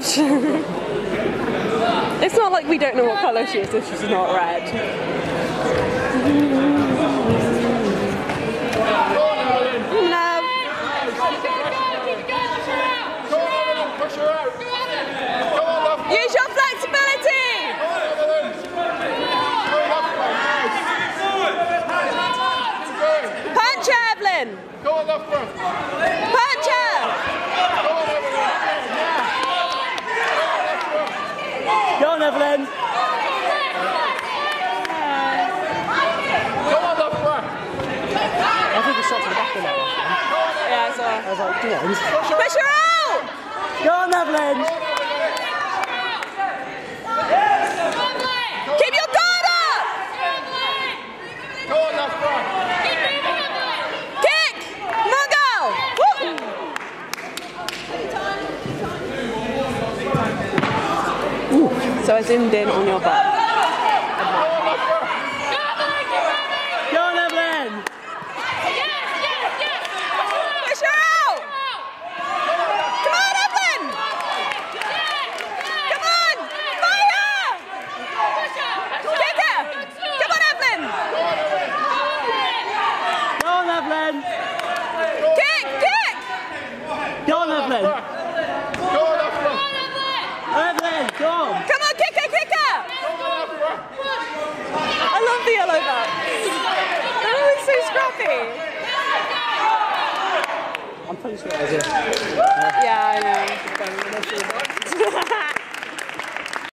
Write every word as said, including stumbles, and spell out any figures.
It's not like we don't know what colour she is if she's not red. Love. Use your flexibility. Punch her, Evelyn. Punch her. Go on, Evelyn. I think it's shot to the back of that one. Yeah, I saw. I was like, come on. Push her out! Go on, Evelyn. Keep your guard up! Kick! Come on, go! Woo. So I zoomed in on your butt. Go on, Evelyn. Push her out! Come on, Evelyn! Come on! Fire! Kick her! Come on, Evelyn! Go on, Evelyn. Kick! Kick! Go on, Evelyn. Evelyn, go on. Come on, kick her, kick her! I love the yellow belt. They're always so scrappy. I'm pretty sure it is.